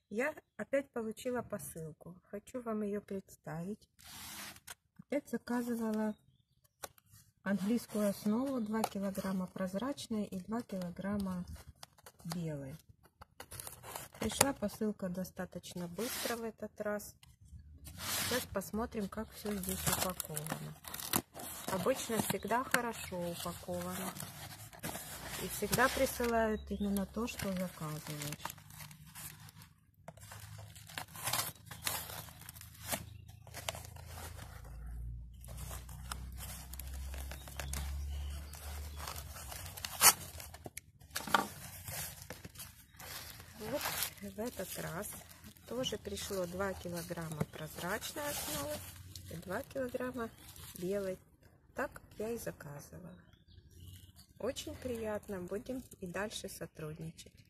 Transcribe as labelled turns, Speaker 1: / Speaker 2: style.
Speaker 1: Я опять получила посылку. Хочу вам ее представить. Опять заказывала английскую основу 2 килограмма прозрачной и 2 килограмма белой. Пришла посылка достаточно быстро в этот раз. Сейчас посмотрим, как все здесь упаковано. Обычно всегда хорошо упаковано. И всегда присылают именно то, что заказываешь. Вот в этот раз тоже пришло 2 килограмма прозрачной основы и 2 килограмма белой. Так, как я и заказывала. Очень приятно. Будем и дальше сотрудничать.